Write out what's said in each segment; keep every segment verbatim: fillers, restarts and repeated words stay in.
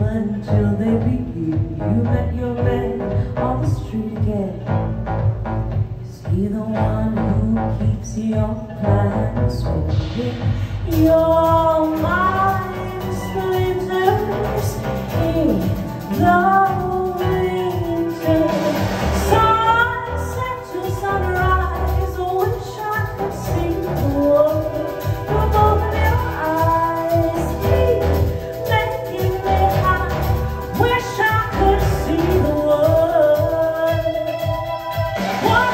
but until they beat you, you bet your bed on the street again. Is he the one who keeps your plans spinning? Your mind splinters in the winter. Sunset to sunrise, wish I could see the world from both of your eyes. Keep making me high, wish I could see the world. One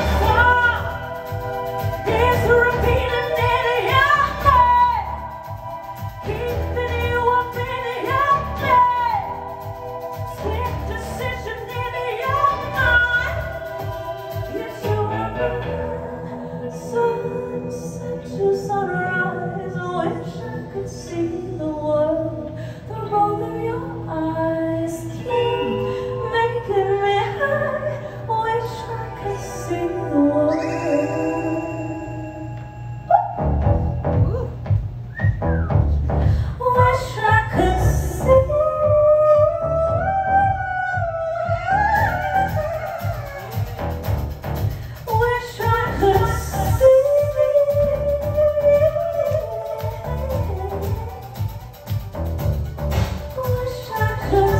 song is repeating in your head, keeping you up in your bed. Swift decision in your mind. Yes, you are. Sunset to sunrise, wish I could see the world through both of your eyes. Keep making me high, wish I could see the world. Wish I could see. Wish I could see. Wish I could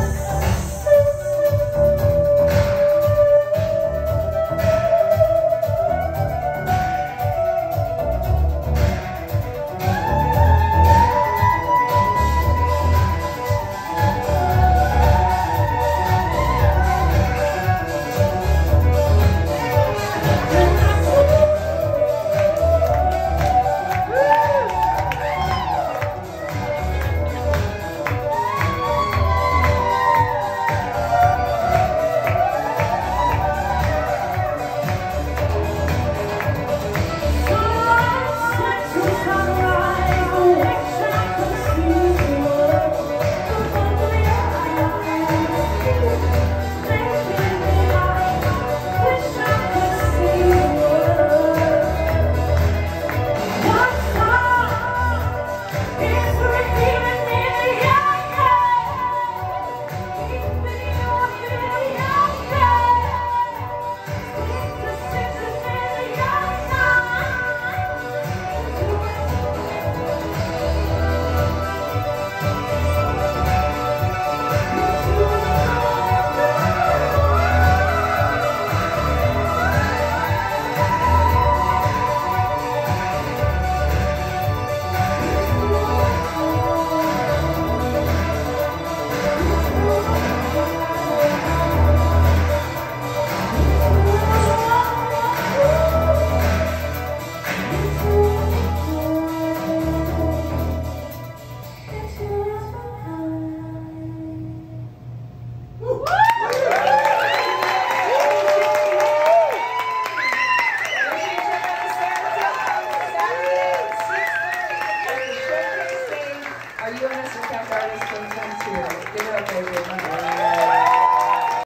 U M S Kickoff artist twenty twenty-two. Give it up, everyone.